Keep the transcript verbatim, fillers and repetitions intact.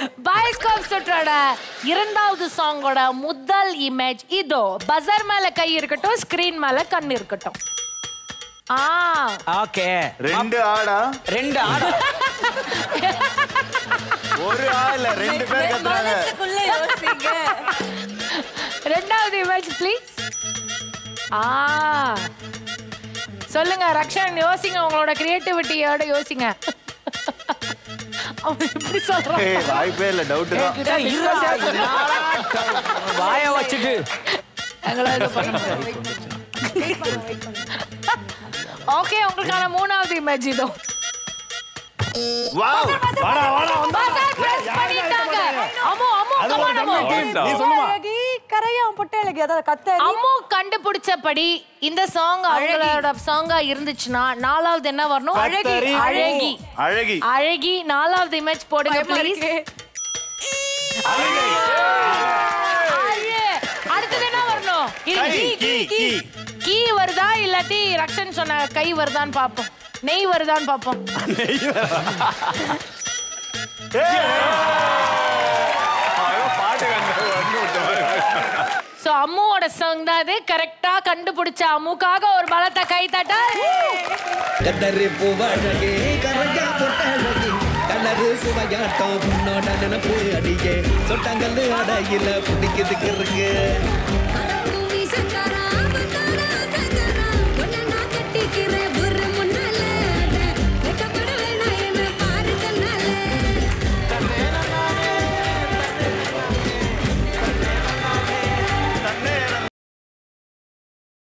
Bioscope சுற்றோட இரண்டாவது சாங்கோட முதல் இமேஜ் இதோ. பஸர் மேல கை இருக்கட்டும், ஸ்கிரீன் மேல கண் இருக்கட்டும். ஆ ஓகே. ரெண்டு ஆடா ரெண்டு ஆடா ஒரு ஆள ரெண்டு பேர் கத்துறாங்க. ரெண்டாவது இமேஜ் ப்ளீஸ். ஆ சொல்லுங்க ரக்ஷன், யோசிங்க, உங்களோட கிரியேட்டிவிட்டியோட யோசிங்க. அவன் எப்படி சொல்றான்? வாய்ப்பே இல்ல, டவுட் தான். வாய வச்சிட்டு ஓகே, உங்களுக்கான மூணாவது இமேஜ் இதோ. வாவ், வாடா வாடா வந்தா. பிரஸ் பண்ணிட்டாங்க. Ammu Ammu come on Ammu. நீ சொல்லுமா. கரையாம் பொட்டேலகி அத கத்த. அம்மு கண்டுபிடிச்சபடி இந்த சாங் அவங்களோட சாங்கா இருந்துச்சுனா நாலாவது என்ன வரணும்? அழகி. அழகி அழகி அழகி. நாலாவது இமேஜ் போடுங்க ப்ளீஸ். அழகி. அடுத்து என்ன வரணும்? கீ கீ கீ வருதா இல்லாட்டி ரக்ஷன் சொன்ன கை வருதான்னு பாப்போம். நெய் வருதான்னு பாப்போம். சோ அம்முவோட சாங் தான் அது. கரெக்டா கண்டுபிடிச்ச அம்முக்காக ஒரு பலத்த கை தட்ட. கதறி பூவழகே கரையா பொட்டழகி கலரு சுவையாட்டம் உன்னோட நினைப்பு அடியே சொட்டங்கல்லு அடையில பிடிக்குதுக்கு இருக்கு.